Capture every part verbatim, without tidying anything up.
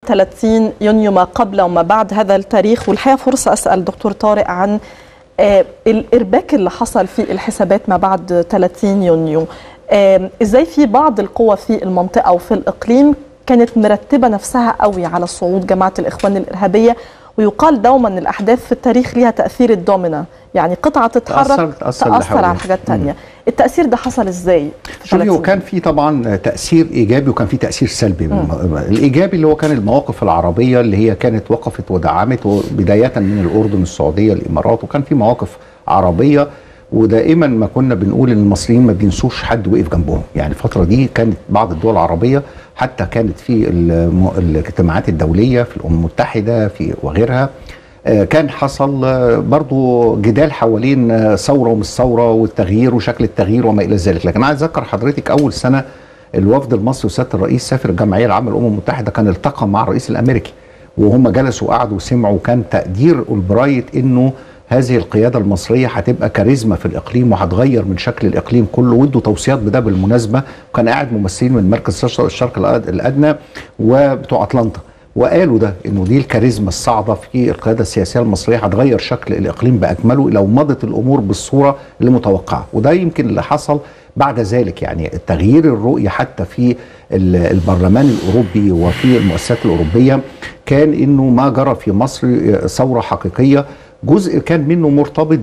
ثلاثين يونيو ما قبل وما بعد هذا التاريخ، والحقيقة فرصة أسأل دكتور طارق عن آه الإرباك اللي حصل في الحسابات ما بعد ثلاثين يونيو. آه إزاي في بعض القوى في المنطقة وفي الإقليم كانت مرتبة نفسها قوي على صعود جماعة الإخوان الإرهابية، ويقال دوما أن الأحداث في التاريخ لها تأثير الدومينة، يعني قطعة تتحرك تأثر, تأثر, تأثر على حاجات تانية. التأثير ده حصل إزاي؟ شوفي، وكان في طبعا تأثير إيجابي وكان في تأثير سلبي. مم. الإيجابي اللي هو كان المواقف العربية اللي هي كانت وقفت ودعمت، بداية من الأردن، السعودية، الإمارات، وكان في مواقف عربية. ودائما ما كنا بنقول ان المصريين ما بينسوش حد وقف جنبهم. يعني الفتره دي كانت بعض الدول العربيه حتى كانت في الاجتماعات الدوليه في الامم المتحده في وغيرها كان حصل برضو جدال حوالين ثوره ومش ثوره والتغيير وشكل التغيير وما الى ذلك. لكن عايز اذكر حضرتك اول سنه الوفد المصري وسياده الرئيس سافر الجمعيه العامه للامم المتحده كان التقى مع الرئيس الامريكي، وهم جلسوا وقعدوا وسمعوا، وكان تقدير البرايت انه هذه القيادة المصرية هتبقى كاريزما في الإقليم وهتغير من شكل الإقليم كله. وادوا توصيات بده بالمناسبة، وكان قاعد ممثلين من مركز الشرق الأدنى وبتوع أطلنطا، وقالوا ده إنه دي الكاريزما الصاعدة في القيادة السياسية المصرية هتغير شكل الإقليم بأكمله لو مضت الأمور بالصورة اللي متوقعة. وده يمكن اللي حصل بعد ذلك، يعني تغيير الرؤية حتى في البرلمان الأوروبي وفي المؤسسات الأوروبية، كان إنه ما جرى في مصر ثورة حقيقية. جزء كان منه مرتبط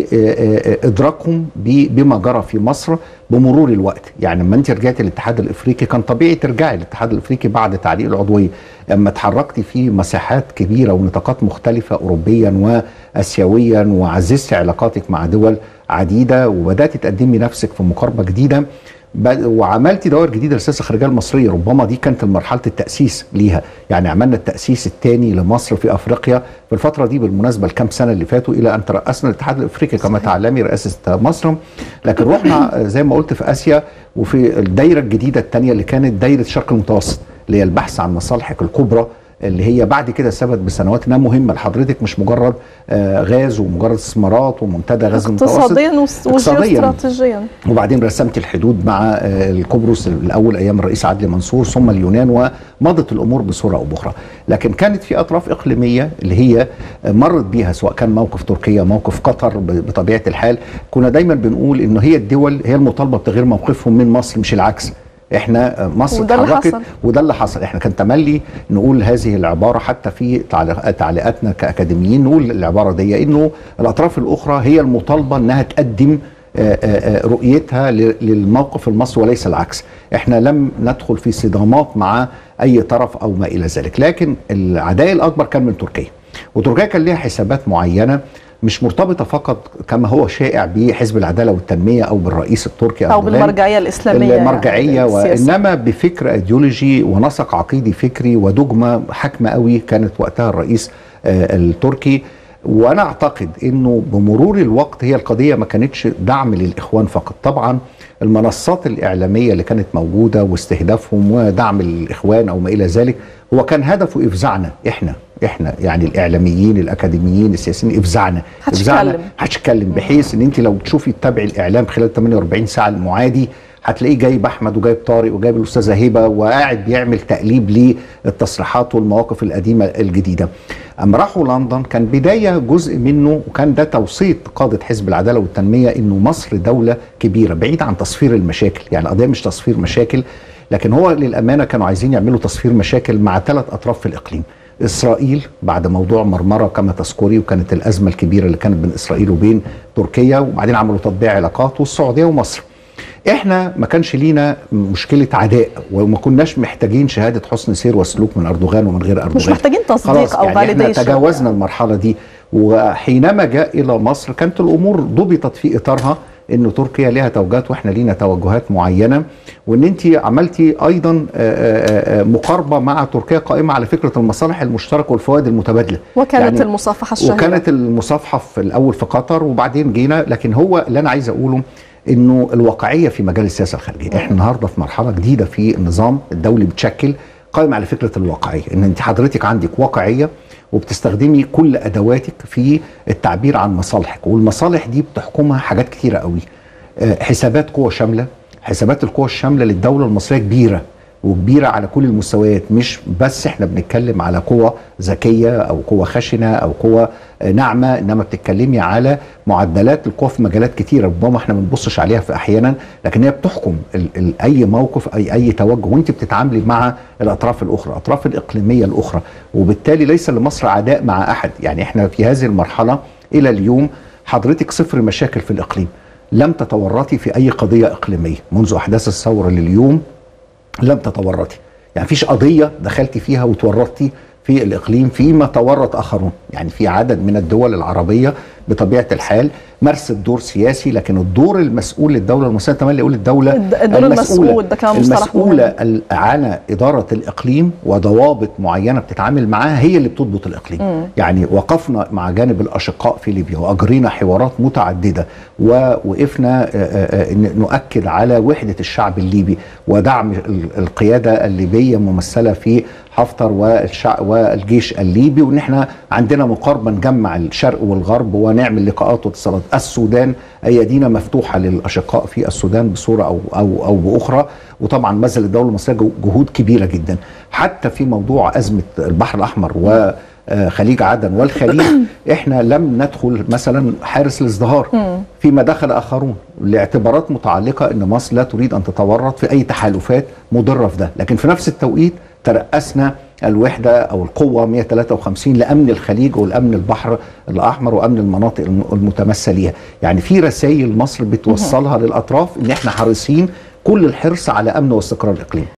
بإدراكهم بما جرى في مصر بمرور الوقت. يعني لما انت رجعت الاتحاد الافريقي كان طبيعي ترجعي الاتحاد الافريقي بعد تعليق العضويه. اما اتحركتي في مساحات كبيره ونطاقات مختلفه اوروبيا واسيويا، وعززتي علاقاتك مع دول عديده، وبدات تقدمي نفسك في مقاربه جديده، وعملتي دوائر جديده للسياسه الخارجيه المصريه. ربما دي كانت مرحله التاسيس ليها. يعني عملنا التاسيس الثاني لمصر في افريقيا في الفتره دي بالمناسبه الكام سنه اللي فاتوا، الى ان ترأسنا الاتحاد الافريقي كما تعلمي رئاسه مصر. لكن رحنا زي ما قلت في اسيا، وفي الدايره الجديده الثانيه اللي كانت دايره الشرق المتوسط، اللي هي البحث عن مصالحك الكبرى، اللي هي بعد كده ثبت بسنوات انها مهمه لحضرتك، مش مجرد آه غاز ومجرد استثمارات ومنتدى غاز المتوسط، اقتصاديا وجيوستراتيجيا. وبعدين رسمت الحدود مع آه القبرص الاول ايام الرئيس عدلي منصور، ثم اليونان، ومضت الامور بصوره او باخرى. لكن كانت في اطراف اقليميه اللي هي مرت بيها، سواء كان موقف تركيا، موقف قطر، بطبيعه الحال كنا دايما بنقول انه هي الدول هي المطالبه بتغيير موقفهم من مصر مش العكس. احنا مصر اتحركت وده اللي حصل. احنا كان تملي نقول هذه العباره حتى في تعليقاتنا كاكاديميين، نقول العباره دي انه الاطراف الاخرى هي المطالبه انها تقدم رؤيتها للموقف المصري وليس العكس. احنا لم ندخل في صدامات مع اي طرف او ما الى ذلك. لكن العداء الاكبر كان من تركيا، وتركيا كان لها حسابات معينه مش مرتبطه فقط كما هو شائع بحزب العداله والتنميه او بالرئيس التركي او بالمرجعيه الاسلاميه، المرجعيه يعني وانما بفكر ايديولوجي ونسق عقيدي فكري ودogma حاكمه قوي كانت وقتها الرئيس آه التركي. وانا اعتقد انه بمرور الوقت هي القضيه ما كانتش دعم للاخوان فقط. طبعا المنصات الاعلاميه اللي كانت موجوده واستهدافهم ودعم الاخوان او ما الى ذلك، هو كان هدفه افزاعنا احنا احنا يعني الاعلاميين الاكاديميين السياسيين، افزاعنا افزاعنا هتتكلم، بحيث ان انت لو تشوفي تتابعي الاعلام خلال ثمانية وأربعين ساعه المعادي هتلاقيه جايب احمد وجايب طارق وجايب الاستاذه هبه وقاعد بيعمل تقليب للتصريحات والمواقف القديمه الجديده. اما راحوا لندن كان بدايه جزء منه، وكان ده توصيه قاده حزب العداله والتنميه، انه مصر دوله كبيره بعيد عن تصفير المشاكل. يعني القضيه مش تصفير مشاكل، لكن هو للامانه كانوا عايزين يعملوا تصفير مشاكل مع ثلاث اطراف في الاقليم. اسرائيل بعد موضوع مرمره كما تذكري، وكانت الازمه الكبيره اللي كانت بين اسرائيل وبين تركيا، وبعدين عملوا تطبيع علاقات، والسعوديه ومصر. احنا ما كانش لينا مشكله عداء، وما كناش محتاجين شهاده حسن سير وسلوك من اردوغان ومن غير اردوغان، مش محتاجين تصديق او فاليديشن. يعني احنا تجاوزنا يعني. المرحله دي، وحينما جاء الى مصر كانت الامور ضبطت في اطارها، انه تركيا لها توجهات واحنا لينا توجهات معينه، وان انت عملتي ايضا مقاربه مع تركيا قائمه على فكره المصالح المشتركه والفوائد المتبادله. وكانت يعني المصافحه الشهيره، وكانت المصافحه في الاول في قطر وبعدين جينا. لكن هو اللي انا عايز اقوله انه الواقعيه في مجال السياسه الخارجيه، احنا النهارده في مرحله جديده في النظام الدولي بتشكل قائم على فكره الواقعيه، ان انت حضرتك عندك واقعيه وبتستخدمي كل ادواتك في التعبير عن مصالحك، والمصالح دي بتحكمها حاجات كتيره قوي. حسابات قوه شامله، حسابات القوه الشامله للدوله المصريه كبيره، وكبيره على كل المستويات، مش بس احنا بنتكلم على قوه ذكيه او قوه خشنه او قوه ناعمه، انما بتتكلمي على معدلات القوه في مجالات كتيره ربما احنا ما بنبصش عليها في احيانا، لكن هي بتحكم ال ال اي موقف اي اي توجه وانت بتتعاملي مع الاطراف الاخرى، الاطراف الاقليميه الاخرى، وبالتالي ليس لمصر عداء مع احد. يعني احنا في هذه المرحله الى اليوم حضرتك صفر مشاكل في الاقليم، لم تتورطي في اي قضيه اقليميه منذ احداث الثوره لليوم، لم تتورطي، يعني فيش قضيه دخلتي فيها وتورطتي في الاقليم فيما تورط اخرون. يعني في عدد من الدول العربيه بطبيعه الحال مارست دور سياسي، لكن الدور المسؤول للدوله المصريه، تمام يقول الدوله الدور المسؤول ده كان مصطلح المسؤوله على اداره الاقليم وضوابط معينه بتتعامل معاها هي اللي بتضبط الاقليم. م. يعني وقفنا مع جانب الاشقاء في ليبيا واجرينا حوارات متعدده ووقفنا نؤكد على وحده الشعب الليبي ودعم القياده الليبيه ممثله في حفتر والشعب والجيش الليبي، وان احنا عندنا مقاربه نجمع الشرق والغرب ونعمل لقاءات واتصالات. السودان ايادينا مفتوحه للاشقاء في السودان بصوره او او او باخرى، وطبعا بذل الدوله المصريه جهود كبيره جدا حتى في موضوع ازمه البحر الاحمر وخليج عدن والخليج. احنا لم ندخل مثلا حارس الازدهار فيما دخل اخرون لاعتبارات متعلقه ان مصر لا تريد ان تتورط في اي تحالفات مضره في ده، لكن في نفس التوقيت ترأسنا الوحدة أو القوة مئة وثلاثة وخمسين لأمن الخليج والأمن البحر الأحمر وأمن المناطق المتمثل ليها. يعني في رسائل مصر بتوصلها للأطراف إن إحنا حريصين كل الحرص على أمن واستقرار الإقليم.